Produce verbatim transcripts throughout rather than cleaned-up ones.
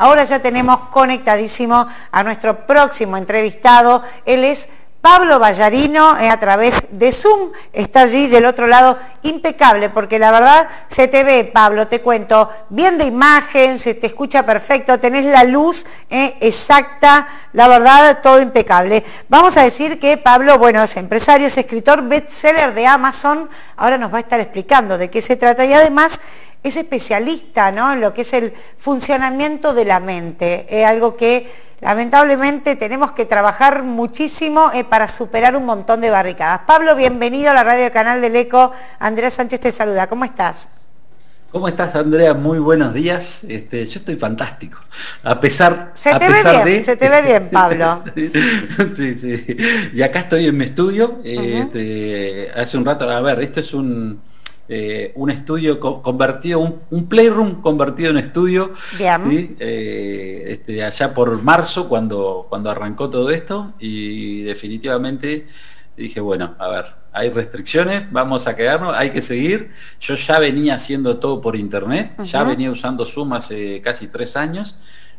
Ahora ya tenemos conectadísimo a nuestro próximo entrevistado. Él es Pablo Ballarino, eh, a través de Zoom, está allí del otro lado, impecable, porque la verdad se te ve, Pablo, te cuento, bien de imagen, se te escucha perfecto, tenés la luz eh, exacta, la verdad, todo impecable. Vamos a decir que Pablo, bueno, es empresario, es escritor, bestseller de Amazon, ahora nos va a estar explicando de qué se trata y además es especialista, ¿no?, en lo que es el funcionamiento de la mente, es algo que lamentablemente tenemos que trabajar muchísimo eh, para superar un montón de barricadas. Pablo, bienvenido a la radio del Canal del Eco. Andrea Sánchez te saluda. ¿Cómo estás? ¿Cómo estás, Andrea? Muy buenos días. Este, yo estoy fantástico. A pesar, se a te pesar ve bien, de... se te ve bien, Pablo. Sí, sí. Y acá estoy en mi estudio. Uh-huh. este, hace un rato, a ver, esto es un... Eh, un estudio co convertido, un, un playroom convertido en estudio, ¿sí? eh, este, allá por marzo cuando, cuando arrancó todo esto, y definitivamente dije, bueno, a ver, hay restricciones, vamos a quedarnos, hay que seguir. Yo ya venía haciendo todo por internet, uh-huh. ya venía usando Zoom hace casi tres años,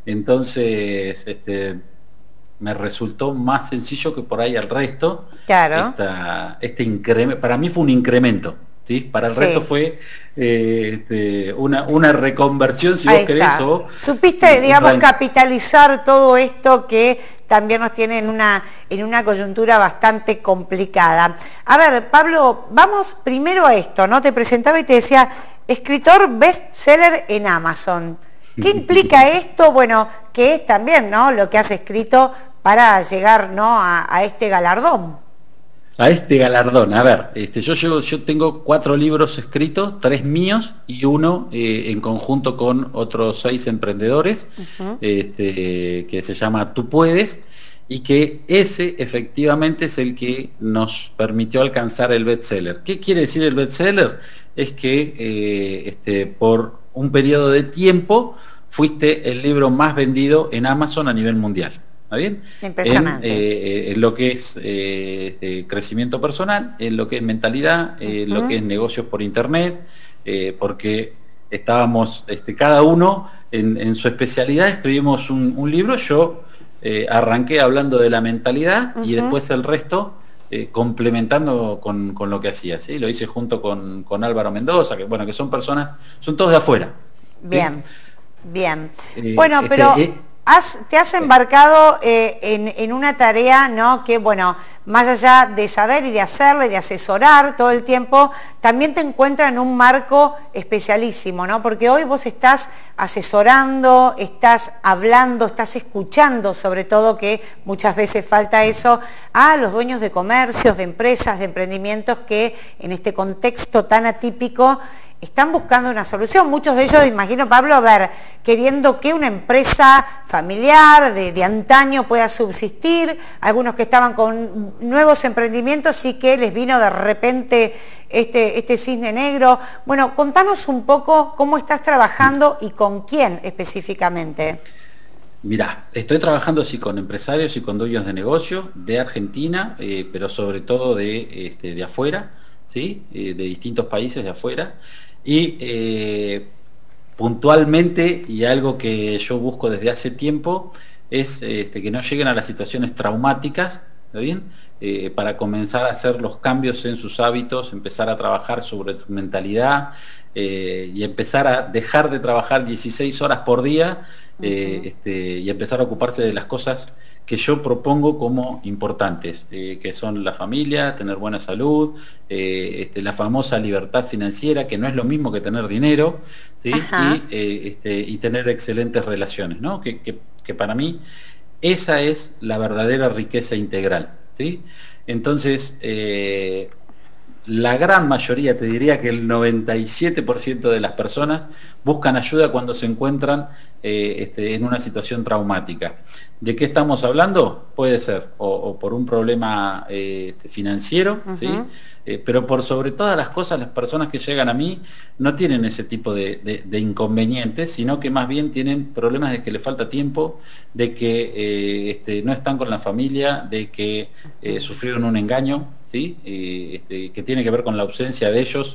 entonces este, me resultó más sencillo que por ahí al resto. Claro. Esta, este incremento, para mí fue un incremento. ¿Sí? Para el sí. resto fue eh, este, una, una reconversión, si Ahí vos querés. Está. O, Supiste, digamos, capitalizar todo esto que también nos tiene en una, en una coyuntura bastante complicada. A ver, Pablo, vamos primero a esto, ¿no? Te presentaba y te decía, escritor bestseller en Amazon. ¿Qué implica esto? Bueno, que es también, ¿no?, lo que has escrito para llegar, ¿no?, a, a este galardón. A este galardón, a ver, este, yo, yo, yo tengo cuatro libros escritos, tres míos y uno eh, en conjunto con otros seis emprendedores, uh-huh. este, que se llama Tú Puedes, y que ese efectivamente es el que nos permitió alcanzar el bestseller. ¿Qué quiere decir el bestseller? Es que eh, este, por un periodo de tiempo fuiste el libro más vendido en Amazon a nivel mundial. ¿Está bien? Impresionante. En, eh, en lo que es eh, eh, crecimiento personal, en lo que es mentalidad, eh, en uh-huh. lo que es negocios por internet, eh, porque estábamos este, cada uno en, en su especialidad, escribimos un, un libro. Yo eh, arranqué hablando de la mentalidad uh-huh. y después el resto eh, complementando con, con lo que hacía, ¿sí? Lo hice junto con, con Álvaro Mendoza, que bueno, que son personas, son todos de afuera. Bien, ¿sí? bien. Eh, bueno, este, pero... Eh, Has, te has embarcado eh, en, en una tarea, ¿no?, que, bueno, más allá de saber y de hacerle, de asesorar todo el tiempo, también te encuentras en un marco especialísimo, ¿no? Porque hoy vos estás asesorando, estás hablando, estás escuchando, sobre todo, que muchas veces falta eso, a los dueños de comercios, de empresas, de emprendimientos que en este contexto tan atípico están buscando una solución. Muchos de ellos, imagino, Pablo, a ver, queriendo que una empresa familiar de, de antaño pueda subsistir, algunos que estaban con nuevos emprendimientos y que les vino de repente este, este cisne negro. Bueno, contanos un poco cómo estás trabajando y con quién específicamente. Mirá, estoy trabajando sí con empresarios y con dueños de negocio de Argentina, eh, pero sobre todo de, este, de afuera, ¿sí? Eh, de distintos países de afuera. Y eh, puntualmente, y algo que yo busco desde hace tiempo, es este, que no lleguen a las situaciones traumáticas, ¿está bien? Eh, para comenzar a hacer los cambios en sus hábitos, empezar a trabajar sobre tu mentalidad eh, y empezar a dejar de trabajar dieciséis horas por día eh, uh-huh. este, y empezar a ocuparse de las cosas que yo propongo como importantes, eh, que son la familia, tener buena salud, eh, este, la famosa libertad financiera, que no es lo mismo que tener dinero, ¿sí? y, eh, este, y tener excelentes relaciones, ¿no? que, que, que para mí esa es la verdadera riqueza integral, ¿sí? Entonces, eh, la gran mayoría, te diría que el noventa y siete por ciento de las personas buscan ayuda cuando se encuentran eh, este, en una situación traumática. ¿De qué estamos hablando? Puede ser o, o por un problema eh, financiero, uh-huh. ¿sí? eh, pero por sobre todas las cosas, las personas que llegan a mí no tienen ese tipo de, de, de inconvenientes, sino que más bien tienen problemas de que les falta tiempo, de que eh, este, no están con la familia, de que eh, sufrieron un engaño, ¿sí? eh, este, que tiene que ver con la ausencia de ellos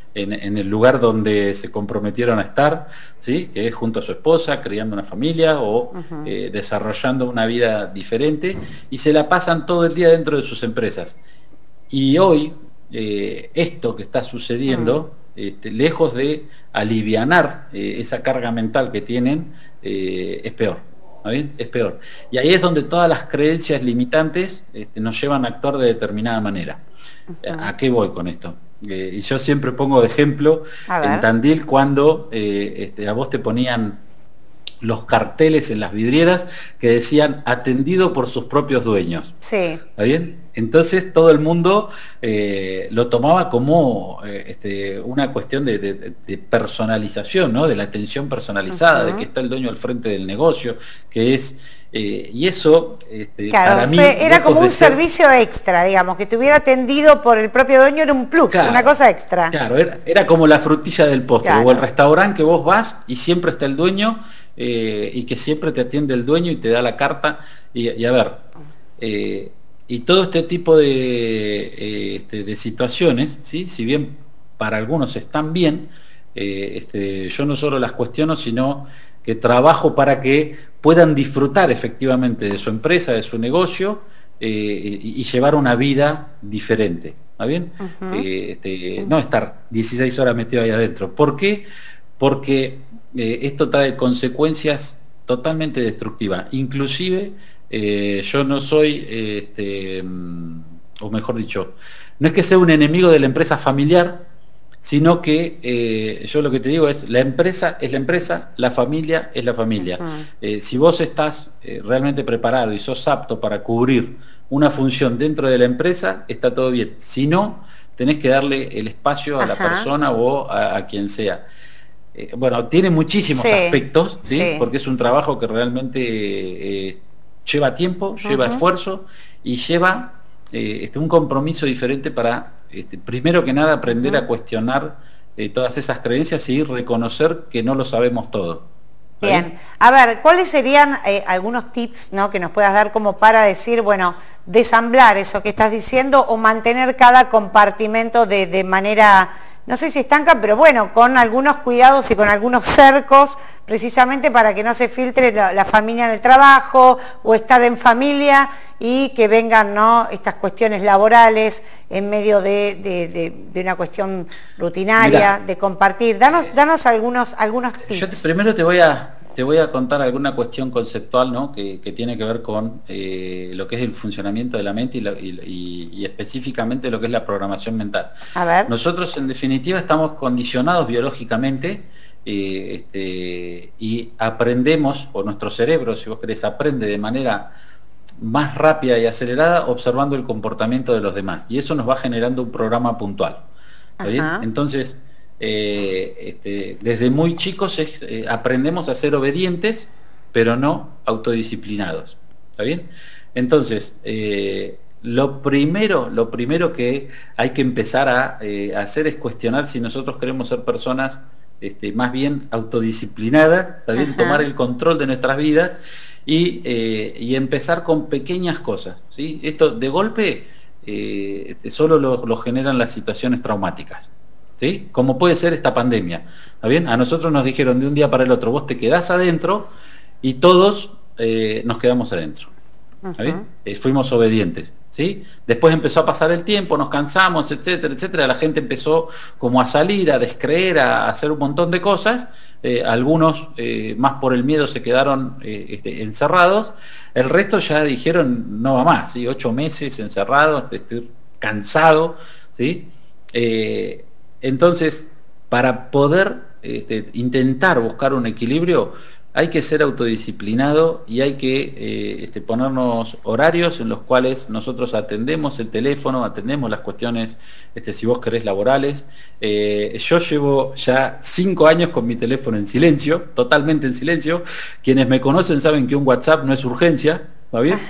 en, en el lugar donde se comprometieron a estar, ¿sí? Que es junto a su esposa, criando una familia o uh-huh. eh, desarrollando una vida diferente, y se la pasan todo el día dentro de sus empresas. Y hoy, eh, esto que está sucediendo, uh-huh. este, lejos de alivianar eh, esa carga mental que tienen, eh, es peor. ¿Está bien? Es peor. Y ahí es donde todas las creencias limitantes este, nos llevan a actuar de determinada manera. Uh-huh. ¿A qué voy con esto? Eh, y yo siempre pongo de ejemplo en Tandil cuando eh, este, a vos te ponían los carteles en las vidrieras que decían atendido por sus propios dueños. Sí. ¿Está bien? Entonces todo el mundo eh, lo tomaba como eh, este, una cuestión de, de, de personalización, ¿no? De la atención personalizada, uh-huh. de que está el dueño al frente del negocio, que es... Eh, y eso, este, claro, para mí... Fue, era como un ser... servicio extra, digamos, que te hubiera atendido por el propio dueño, era un plus, claro, una cosa extra. Claro, era, era como la frutilla del postre, claro. O el restaurante que vos vas y siempre está el dueño, eh, y que siempre te atiende el dueño y te da la carta, y, y a ver... Eh, y todo este tipo de, eh, este, de situaciones, ¿sí? Si bien para algunos están bien, eh, este, yo no solo las cuestiono, sino que trabajo para que puedan disfrutar efectivamente de su empresa, de su negocio, eh, y, y llevar una vida diferente. ¿Está bien? Uh-huh. eh, este, no estar dieciséis horas metido ahí adentro. ¿Por qué? Porque eh, esto trae consecuencias totalmente destructivas. Inclusive... Eh, yo no soy, eh, este, o mejor dicho, no es que sea un enemigo de la empresa familiar, sino que eh, yo lo que te digo es, la empresa es la empresa, la familia es la familia. Uh-huh. Eh, si vos estás eh, realmente preparado y sos apto para cubrir una función dentro de la empresa, está todo bien. Si no, tenés que darle el espacio a uh-huh. la persona o a, a quien sea. Eh, bueno, tiene muchísimos sí, aspectos, ¿sí? Sí. Porque es un trabajo que realmente... Eh, lleva tiempo, uh-huh. lleva esfuerzo y lleva eh, este, un compromiso diferente para, este, primero que nada, aprender uh-huh. a cuestionar eh, todas esas creencias y reconocer que no lo sabemos todo. Bien, ¿Bien? A ver, ¿cuáles serían eh, algunos tips, ¿no? que nos puedas dar como para decir, bueno, desamblar eso que estás diciendo o mantener cada compartimento de, de manera... no sé si estanca, pero bueno, con algunos cuidados y con algunos cercos, precisamente para que no se filtre la, la familia en el trabajo o estar en familia y que vengan, ¿no? estas cuestiones laborales en medio de, de, de, de una cuestión rutinaria, Mirá, de compartir. Danos, danos algunos, algunos tips. Yo te, primero te voy a... Te voy a contar alguna cuestión conceptual, ¿no? que, que tiene que ver con eh, lo que es el funcionamiento de la mente y, la, y, y, y específicamente lo que es la programación mental. A ver. Nosotros en definitiva estamos condicionados biológicamente eh, este, y aprendemos, o nuestro cerebro, si vos querés, aprende de manera más rápida y acelerada observando el comportamiento de los demás. Y eso nos va generando un programa puntual. ¿Está bien? Entonces... Eh, este, desde muy chicos es, eh, aprendemos a ser obedientes, pero no autodisciplinados. ¿Está bien? Entonces, eh, lo primero, lo primero que hay que empezar a, eh, a hacer es cuestionar si nosotros queremos ser personas este, más bien autodisciplinadas, ¿está bien? Tomar el control de nuestras vidas y, eh, y empezar con pequeñas cosas, ¿sí? Esto de golpe eh, este, solo lo, lo generan las situaciones traumáticas. ¿Sí? Como puede ser esta pandemia. ¿Está bien? A nosotros nos dijeron de un día para el otro, vos te quedás adentro y todos eh, nos quedamos adentro. ¿Está bien? Eh, fuimos obedientes. ¿Sí? Después empezó a pasar el tiempo, nos cansamos, etcétera, etcétera. La gente empezó como a salir, a descreer, a hacer un montón de cosas. Eh, algunos eh, más por el miedo se quedaron eh, este, encerrados. El resto ya dijeron no va más, ¿sí? Ocho meses encerrados, estoy cansado, ¿sí? Eh, Entonces, para poder este, intentar buscar un equilibrio, hay que ser autodisciplinado y hay que eh, este, ponernos horarios en los cuales nosotros atendemos el teléfono, atendemos las cuestiones, este, si vos querés, laborales. Eh, yo llevo ya cinco años con mi teléfono en silencio, totalmente en silencio. Quienes me conocen saben que un WhatsApp no es urgencia, ¿va bien?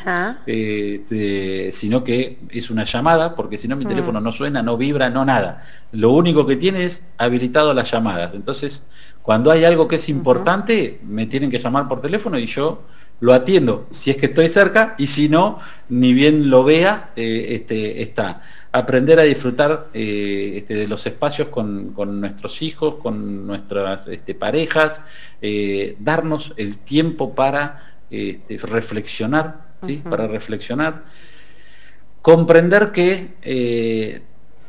Eh, este, sino que es una llamada, porque si no mi uh-huh. teléfono no suena, no vibra, no nada. Lo único que tiene es habilitado las llamadas. Entonces, cuando hay algo que es importante, uh-huh. me tienen que llamar por teléfono y yo lo atiendo, si es que estoy cerca, y si no, ni bien lo vea, eh, este, está. aprender a disfrutar eh, este, de los espacios con, con nuestros hijos, con nuestras este, parejas, eh, darnos el tiempo para este, reflexionar, ¿sí? Uh-huh. Para reflexionar, comprender que eh,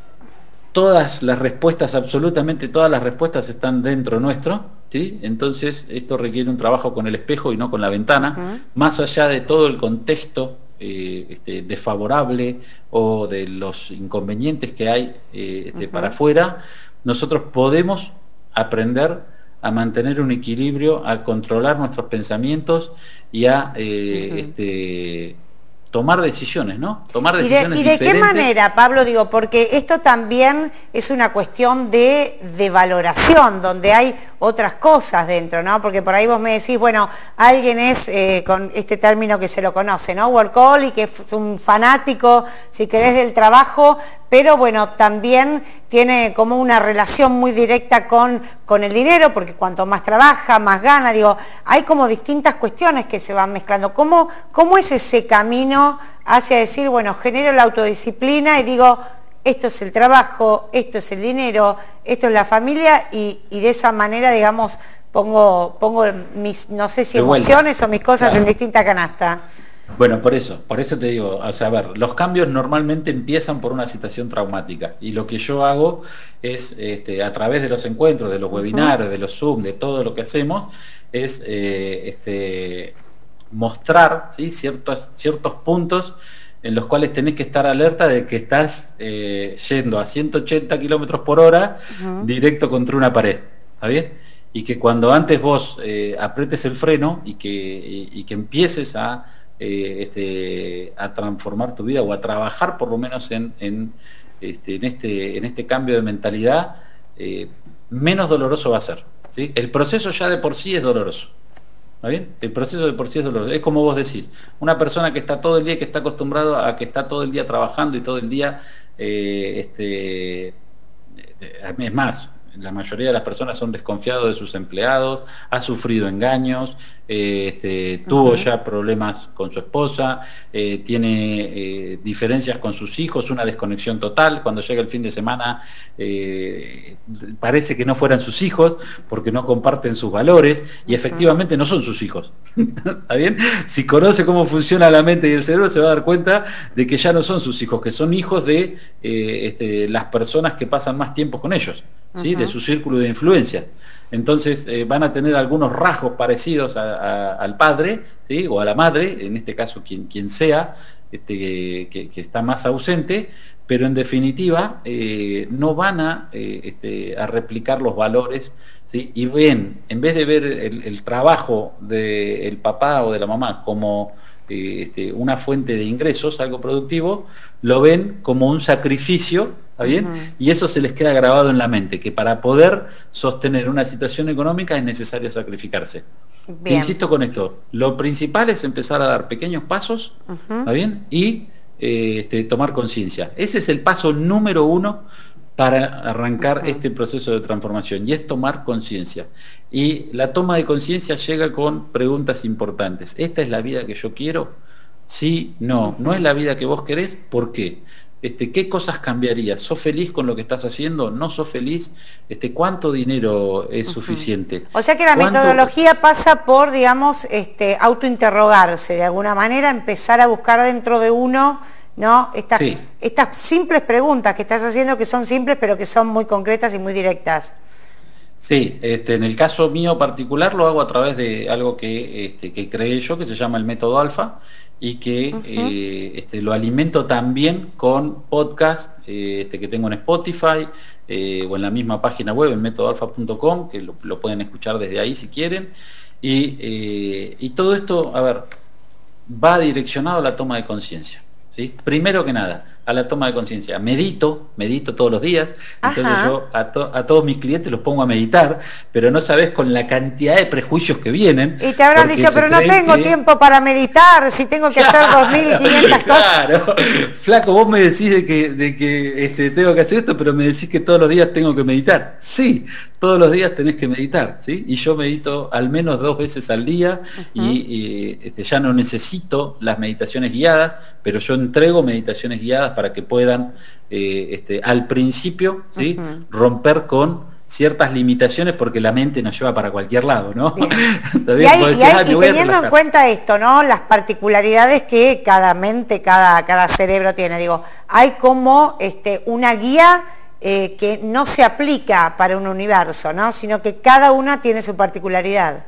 todas las respuestas, absolutamente todas las respuestas están dentro nuestro, ¿sí? Entonces esto requiere un trabajo con el espejo y no con la ventana, uh-huh. Más allá de todo el contexto eh, este, desfavorable o de los inconvenientes que hay eh, este, uh-huh. para afuera, nosotros podemos aprender a mantener un equilibrio, a controlar nuestros pensamientos y a eh, uh-huh. este, tomar decisiones, ¿no? Tomar decisiones ¿Y de, y de diferentes. qué manera, Pablo? Digo, porque esto también es una cuestión de, de valoración, donde hay otras cosas dentro, ¿no? Porque por ahí vos me decís, bueno, alguien es, eh, con este término que se lo conoce, ¿no? Workaholic, que es un fanático, si querés, del trabajo, pero bueno, también tiene como una relación muy directa con, con el dinero, porque cuanto más trabaja, más gana, digo, hay como distintas cuestiones que se van mezclando. ¿Cómo, cómo es ese camino hacia decir, bueno, genero la autodisciplina y digo, esto es el trabajo, esto es el dinero, esto es la familia, y, y de esa manera, digamos, pongo, pongo mis, no sé si emociones o mis cosas claro. en distinta canasta? Bueno, por eso, por eso te digo, o sea, a ver, los cambios normalmente empiezan por una situación traumática, y lo que yo hago es, este, a través de los encuentros, de los webinars, uh-huh. de los Zoom, de todo lo que hacemos, es eh, este, mostrar, ¿sí? ciertos, ciertos puntos en los cuales tenés que estar alerta de que estás eh, yendo a ciento ochenta kilómetros por hora uh-huh. directo contra una pared, ¿está bien? Y que cuando antes vos eh, apretes el freno y que, y, y que empieces a Eh, este, a transformar tu vida o a trabajar por lo menos en, en, este, en, este, en este cambio de mentalidad, eh, menos doloroso va a ser, ¿sí? El proceso ya de por sí es doloroso, ¿está bien? El proceso de por sí es doloroso. Es como vos decís, una persona que está todo el día, que está acostumbrado a que está todo el día trabajando y todo el día, eh, este, es más, la mayoría de las personas son desconfiados de sus empleados, ha sufrido engaños, eh, este, tuvo uh-huh. ya problemas con su esposa, eh, tiene eh, diferencias con sus hijos, una desconexión total. Cuando llega el fin de semana eh, parece que no fueran sus hijos porque no comparten sus valores y efectivamente uh-huh. no son sus hijos. ¿Está bien? Si conoce cómo funciona la mente y el cerebro, se va a dar cuenta de que ya no son sus hijos, que son hijos de eh, este, las personas que pasan más tiempo con ellos, ¿sí? Uh-huh. De su círculo de influencia. Entonces eh, van a tener algunos rasgos parecidos a, a, al padre, ¿sí? O a la madre, en este caso quien, quien sea, este, que, que está más ausente, pero en definitiva eh, no van a, eh, este, a replicar los valores, ¿sí? Y ven, en vez de ver el, el trabajo del papá o de la mamá como eh, este, una fuente de ingresos, algo productivo, lo ven como un sacrificio, ¿está bien? Uh-huh. Y eso se les queda grabado en la mente, que para poder sostener una situación económica es necesario sacrificarse. Bien. Insisto con esto, lo principal es empezar a dar pequeños pasos, uh-huh. ¿está bien? Y eh, este, tomar conciencia. Ese es el paso número uno para arrancar uh-huh. este proceso de transformación, y es tomar conciencia. Y la toma de conciencia llega con preguntas importantes. ¿Esta es la vida que yo quiero? Sí, no. Uh-huh. ¿No es la vida que vos querés? ¿Por qué? Este, ¿qué cosas cambiarías? ¿Sos feliz con lo que estás haciendo? ¿No sos feliz? Este, ¿cuánto dinero es uh-huh. suficiente? O sea que la ¿Cuánto... metodología pasa por, digamos, este, autointerrogarse, de alguna manera, empezar a buscar dentro de uno, ¿no? Estas, sí. estas simples preguntas que estás haciendo, que son simples, pero que son muy concretas y muy directas. Sí, este, en el caso mío particular lo hago a través de algo que, este, que creé yo, que se llama el método alfa, y que uh-huh. eh, este, lo alimento también con podcast eh, este, que tengo en Spotify eh, o en la misma página web, en método alfa punto com, que lo, lo pueden escuchar desde ahí si quieren. Y, eh, y todo esto, a ver, va direccionado a la toma de conciencia, ¿sí? Primero que nada, a la toma de conciencia. Medito, medito todos los días, entonces Ajá. yo a, to, a todos mis clientes los pongo a meditar, pero no sabes con la cantidad de prejuicios que vienen. Y te habrán dicho, pero no tengo que... tiempo para meditar, si tengo que claro, hacer dos mil quinientas claro. cosas. Flaco, vos me decís de que, de que este, tengo que hacer esto, pero me decís que todos los días tengo que meditar. Sí, todos los días tenés que meditar, ¿sí? Y yo medito al menos dos veces al día uh-huh. y, y este, ya no necesito las meditaciones guiadas, pero yo entrego meditaciones guiadas guiadas para que puedan, eh, este, al principio, ¿sí? Uh-huh. romper con ciertas limitaciones, porque la mente nos lleva para cualquier lado, ¿no? Bien. Y, hay, decís, y, hay, ah, y teniendo en cuenta esto, ¿no? Las particularidades que cada mente, cada, cada cerebro tiene, digo, hay como este, una guía eh, que no se aplica para un universo, ¿no? Sino que cada una tiene su particularidad.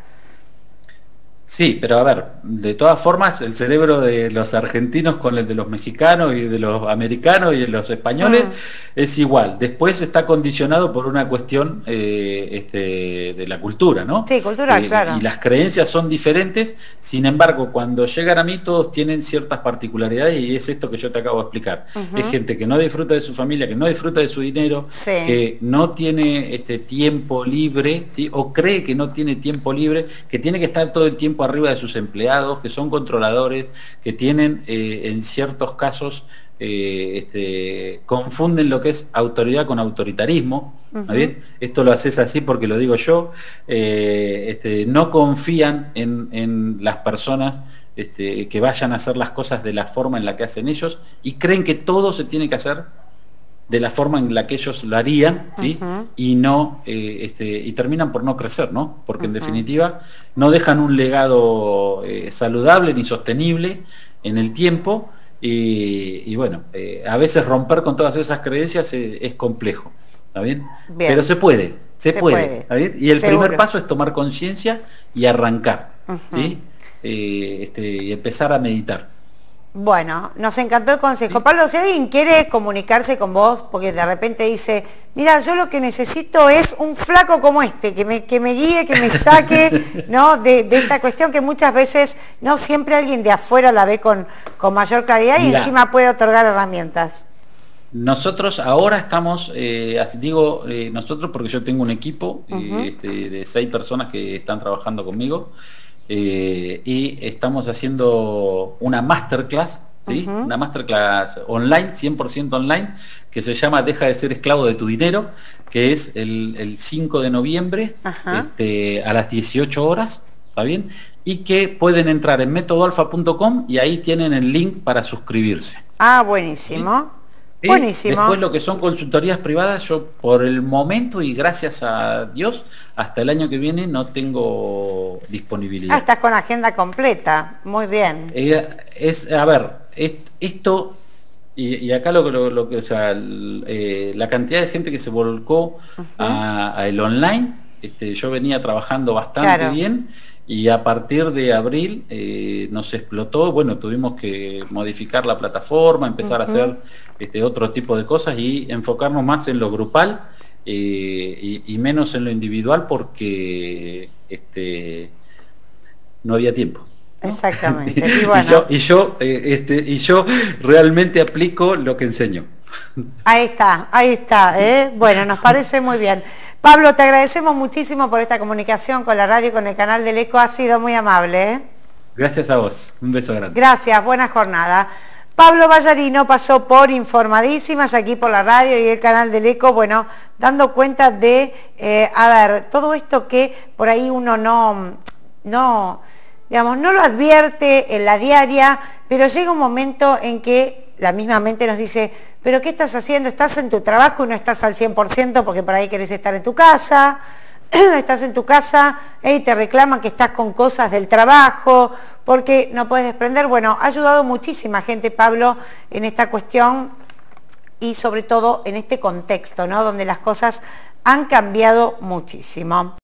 Sí, pero a ver, de todas formas, el cerebro de los argentinos con el de los mexicanos y de los americanos y de los españoles mm. es igual. Después está condicionado por una cuestión eh, este, de la cultura, ¿no? Sí, cultural, eh, claro. Y las creencias son diferentes, sin embargo, cuando llegan a mí todos tienen ciertas particularidades y es esto que yo te acabo de explicar. Uh-huh. Es gente que no disfruta de su familia, que no disfruta de su dinero, sí. que no tiene este tiempo libre, ¿sí? O cree que no tiene tiempo libre, que tiene que estar todo el tiempo arriba de sus empleados, que son controladores, que tienen eh, en ciertos casos eh, este, confunden lo que es autoridad con autoritarismo. Uh-huh. ¿Bien? Esto lo haces así porque lo digo yo. Eh, este, no confían en, en las personas este, que vayan a hacer las cosas de la forma en la que hacen ellos y creen que todo se tiene que hacer de la forma en la que ellos lo harían, ¿sí? Uh-huh. y no eh, este, y terminan por no crecer, ¿no? Porque uh-huh. en definitiva no dejan un legado eh, saludable ni sostenible en el tiempo y, y bueno, eh, a veces romper con todas esas creencias es, es complejo, ¿está bien? bien? Pero se puede, se, se puede, puede. ¿Está bien? Y el Seguro. primer paso es tomar conciencia y arrancar, uh-huh. ¿sí? Eh, este, y empezar a meditar. Bueno, nos encantó el consejo. Sí. Pablo, si alguien quiere comunicarse con vos, porque de repente dice, mira, yo lo que necesito es un flaco como este, que me, que me guíe, que me saque, ¿no? de, de esta cuestión que muchas veces no siempre alguien de afuera la ve con, con mayor claridad y Mirá, encima puede otorgar herramientas. Nosotros ahora estamos, eh, así digo, eh, nosotros porque yo tengo un equipo uh-huh. eh, este, de seis personas que están trabajando conmigo. Eh, y estamos haciendo una masterclass, ¿sí? Uh-huh. Una masterclass online, cien por ciento online, que se llama Deja de ser esclavo de tu dinero, que es el, el cinco de noviembre uh-huh. este, a las dieciocho horas, ¿está bien? Y que pueden entrar en método alfa punto com y ahí tienen el link para suscribirse. Ah, buenísimo. ¿Sí? Y buenísimo. Después lo que son consultorías privadas, yo por el momento y gracias a Dios, hasta el año que viene no tengo disponibilidad. Ah, estás con agenda completa, muy bien. Eh, es, a ver, es, esto, y, y acá lo, lo, lo que, o sea, el, eh, la cantidad de gente que se volcó uh-huh. a, a el online, este, yo venía trabajando bastante claro. bien. Y a partir de abril eh, nos explotó, bueno, tuvimos que modificar la plataforma, empezar uh-huh. a hacer este, otro tipo de cosas y enfocarnos más en lo grupal eh, y, y menos en lo individual porque este, no había tiempo, ¿no? Exactamente. Y, bueno. y yo, y, yo, eh, este, y yo realmente aplico lo que enseño. Ahí está, ahí está, ¿eh? Bueno, nos parece muy bien. Pablo, te agradecemos muchísimo por esta comunicación con la radio y con el canal del Eco, ha sido muy amable, ¿eh? Gracias a vos, un beso grande. Gracias, buena jornada. Pablo Ballarino pasó por Informadísimas aquí por la radio y el canal del Eco, bueno, dando cuenta de, eh, a ver, todo esto que por ahí uno no, no, digamos, no lo advierte en la diaria, pero llega un momento en que la misma mente nos dice, pero ¿qué estás haciendo? Estás en tu trabajo y no estás al cien por ciento porque por ahí querés estar en tu casa, estás en tu casa y te reclaman que estás con cosas del trabajo, porque no puedes desprender. Bueno, ha ayudado muchísima gente, Pablo, en esta cuestión y sobre todo en este contexto, ¿no? Donde las cosas han cambiado muchísimo.